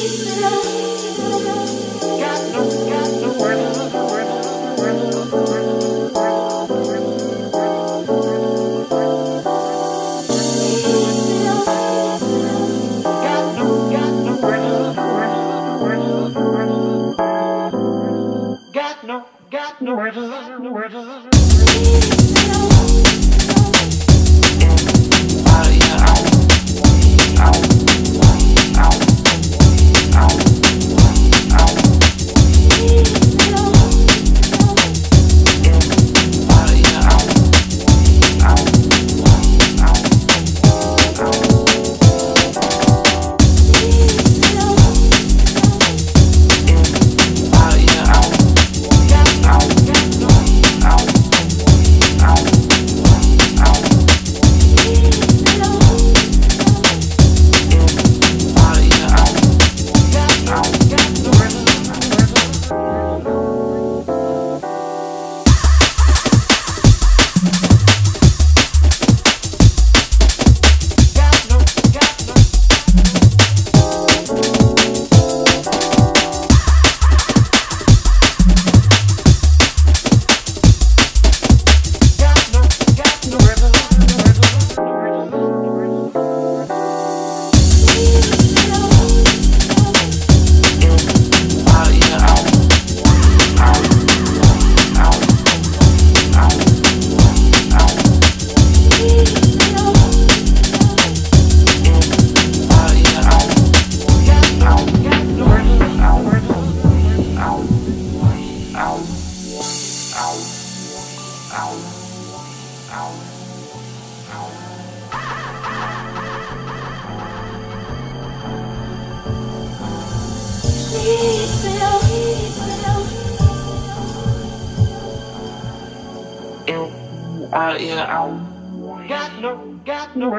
Got no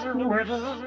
river.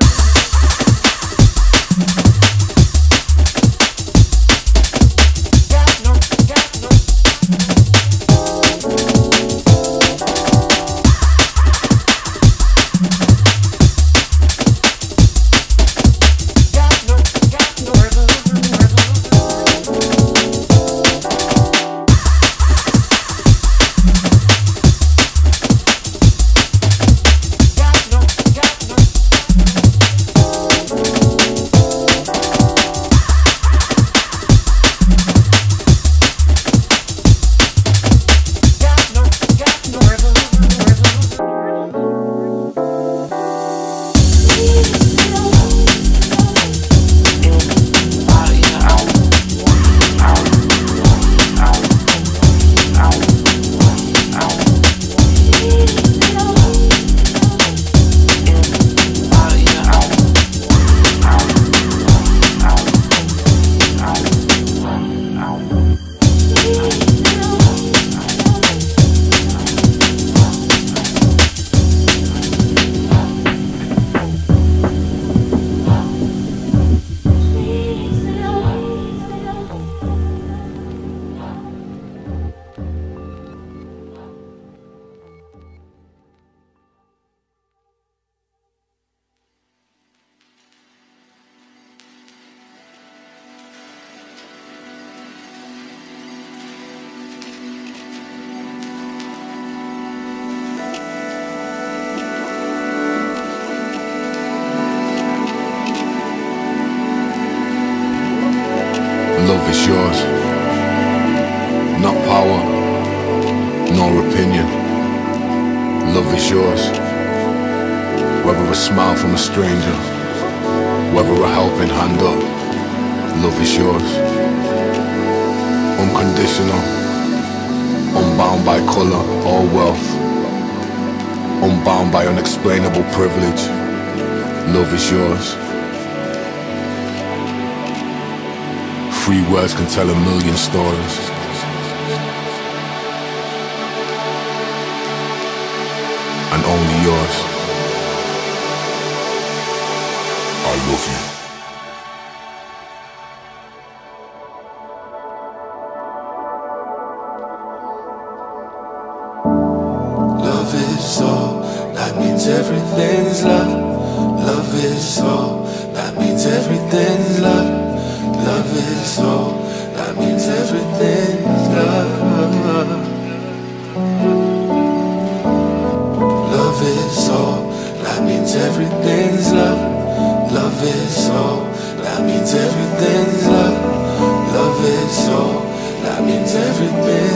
Love is yours, not power, nor opinion. Love is yours, whether a smile from a stranger, whether a helping hand up. Love is yours, unconditional, unbound by colour or wealth, unbound by unexplainable privilege. Love is yours. Free words can tell a million stories. And only yours. I love you. Love is all, that means everything's love. Love is all, that means everything's love. everything.